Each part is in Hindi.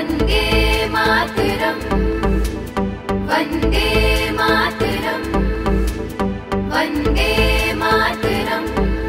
वन्दे मातरम् वन्दे मातरम् वन्दे मातरम्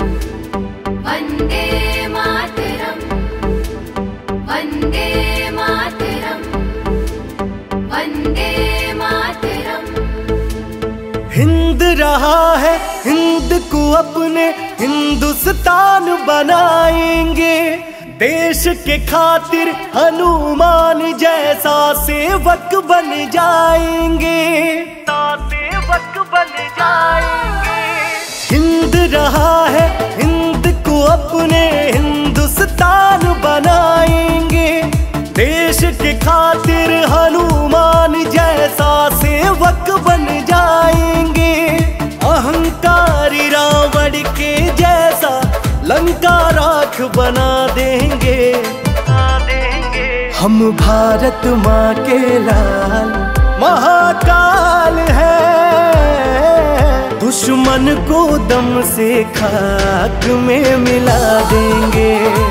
वन्दे मातरम् वन्दे मातरम् वन्दे मातरम्। हिंद रहा है, हिंद को अपने हिंदुस्तान बनाएंगे। देश के खातिर हनुमान जैसा सेवक बन जाएंगे, सेवक बन जाएंगे। हिंद रहा है, हिंद को अपने हिंदुस्तान बनाएंगे। देश के खातिर हनुमान जैसा सेवक बन जाएंगे। अहंकारी रावण के जैसा लंका राख बना देंगे। हम भारत माँ के लाल महाकाल हैं। दुश्मन को दम से खाक में मिला देंगे।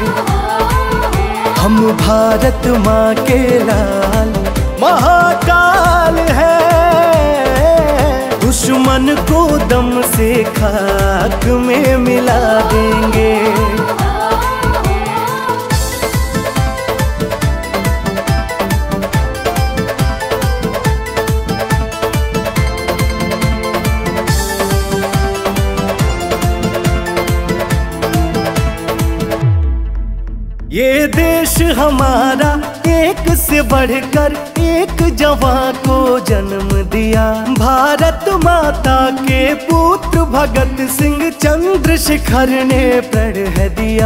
हम भारत माँ के लाल महाकाल हैं। दुश्मन को दम से खाक में मिला देंगे। ये देश हमारा एक से बढ़कर एक जवान को जन्म दिया। भारत माता के पुत्र भगत सिंह चंद्रशेखर ने प्रण दिया।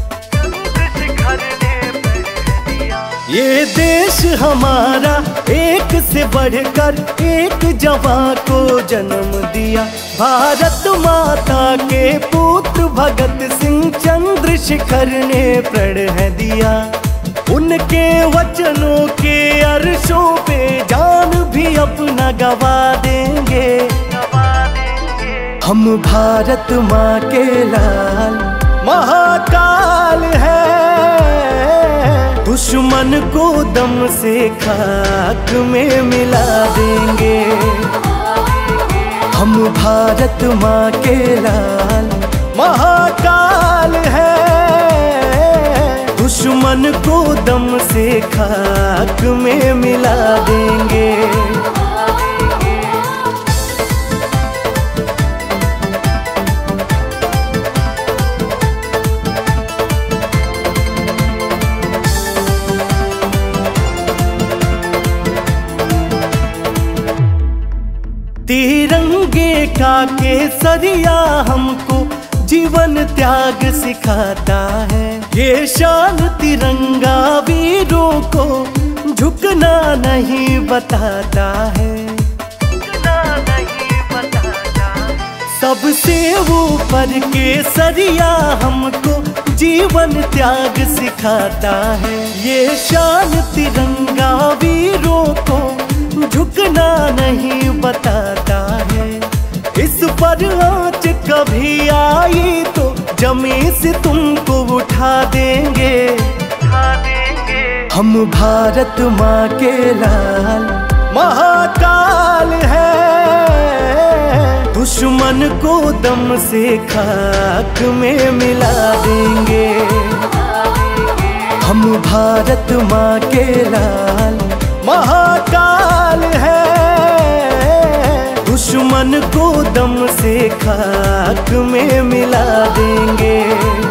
ये देश हमारा एक से बढ़कर एक जवान को जन्म दिया। भारत माता के पुत्र भगत सिंह चंद्रशेखर ने प्रण दिया। उनके वचनों के अर्शों पे जान भी अपना गवा देंगे। हम भारत माँ के लाल महाकाल हैं। दुश्मन को दम से खाक में मिला देंगे। हम भारत माँ के लाल महाकाल हैं। दुश्मन को दम से खाक में मिला देंगे। तिरंगे का केसरिया हमको जीवन त्याग सिखाता है। ये शान तिरंगा वीरों को झुकना नहीं बताता है। सबसे ऊपर केसरिया हमको जीवन त्याग सिखाता है। ये शान तिरंगा वीरों को झुकना नहीं बताता है। इस पर आँच कभी आई तो जमीन से तुमको उठा देंगे। हम भारत माँ के लाल महाकाल हैं। दुश्मन को दम से खाक में मिला देंगे। हम भारत माँ के लाल महाकाल हैं। दुश्मन को दम से खाक में मिला देंगे।